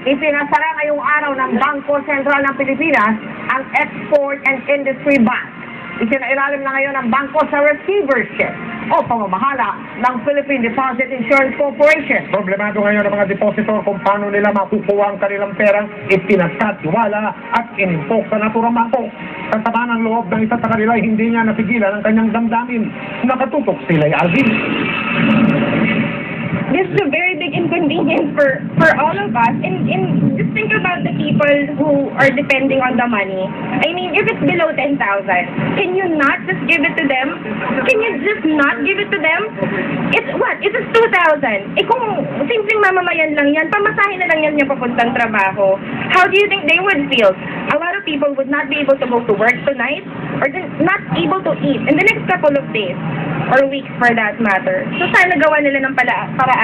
Ipinasara ngayong araw ng Bangko Sentral ng Pilipinas ang Export and Industry Bank. Isinailalim na ngayon ng bangko sa receivership o pamamahala ng Philippine Deposit Insurance Corporation. Problemado ngayon ang mga depositor kung paano nila makukuha ang kanilang perang ipinagkatiwala at inimpok sa naturang bangko. Sa sama ng loob ng isa sa kanila, hindi niya napigilan ang kanyang damdamin. Nakatutok sila Alvin. This is a very big inconvenience for all of us. And just think about the people who are depending on the money. I mean, if it's below 10,000, can you not just give it to them? Can you just not give it to them? It's what? It is 2,000. Eh kung simpleng mamamayan lang yan, pamasahin na lang yan yung papuntang trabaho. How do you think they would feel? A lot of people would not be able to go to work tonight or not able to eat in the next couple of days or weeks for that matter. So sana gawa nila ng paraan.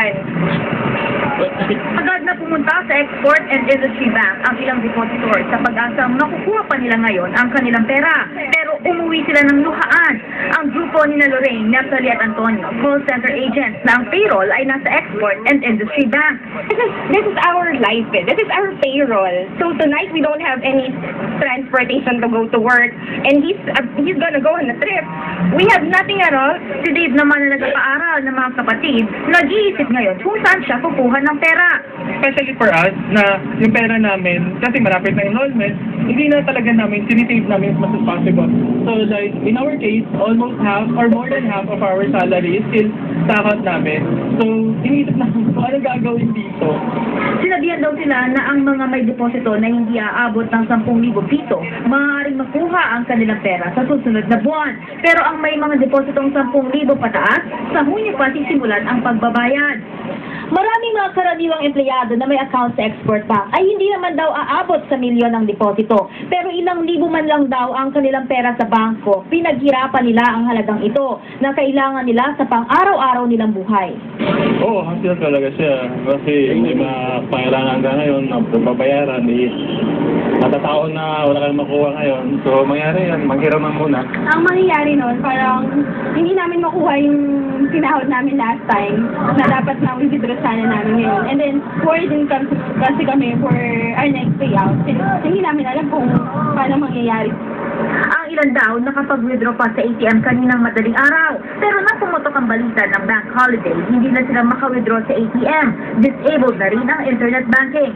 Agad na pumunta sa Export and Industry Bank ang ilang depositor sa pag-asang makukuha pa nila ngayon ang kanilang pera. Pero umuwi sila ng luhaan. Ang grupo ni Lorraine, Neptali at Antonio, call center agents na ang payroll ay nasa Export and Industry Bank. This is our life. This is our payroll. So tonight we don't have any transportation to go to work, and he's gonna go on a trip. We have nothing at all. Si Dave naman na nagpapaaral ng mga kapatid, nag-iisip ngayon kung saan siya kukuha ng pera. Especially for us, na yung pera namin, kasi malapit na enrollment, hindi na talaga namin, sinisave namin as much as possible. So like, in our case, almost half or more than half of our salary is still sa account namin. So, iniisip namin kung anong gagawin dito. Sinabihan daw sila na ang mga may deposito na hindi aabot ng 10,000 piso, maaaring makuha ang kanilang pera sa susunod na buwan. Pero ang may mga depositong 10,000 pataas, sa Hunyo pa sisimulan ang pagbabayad. Maraming mga karaniwang empleyado na may account sa Export Bank ay hindi naman daw aabot sa milyon ng deposito. Pero ilang libo man lang daw ang kanilang pera sa bangko. Pinaghirapan nila ang halagang ito na kailangan nila sa pang-araw-araw nilang buhay. Oo, hassle talaga siya. Kasi may mga pangailangan ka ngayon na babayaran. Matataon na wala kang makuha ngayon. So, mangyari yan. Maghiram na muna. Ang mangyayari nun, parang hindi namin makuha yung sinahod namin last time na dapat na withdraw sana namin ngayon. And then, worried din kasi kami for our next payout. Hindi namin alam kung paano mangyayari. Ang ilan daw nakapag-withdraw pa sa ATM kaninang madaling araw. Pero nang pumutok ang balita ng bank holiday, hindi na sila maka-withdraw sa ATM. Disabled na rin ang internet banking.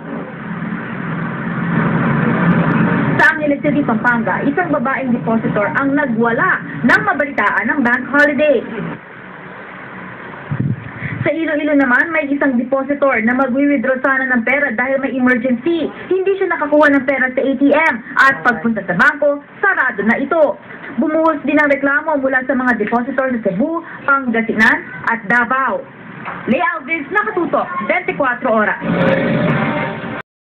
Sa Angeles City, Pampanga, isang babaeng depositor ang nagwala ng mabalitaan ng bank holiday. Sa Iloilo naman, may isang depositor na magwi-withdraw sana ng pera dahil may emergency. Hindi siya nakakuha ng pera sa ATM at pagpunta sa bangko, sarado na ito. Bumuhos din ang reklamo mula sa mga depositor sa Cebu, Pangasinan at Davao. Leah Alves, nakatutok, 24 oras.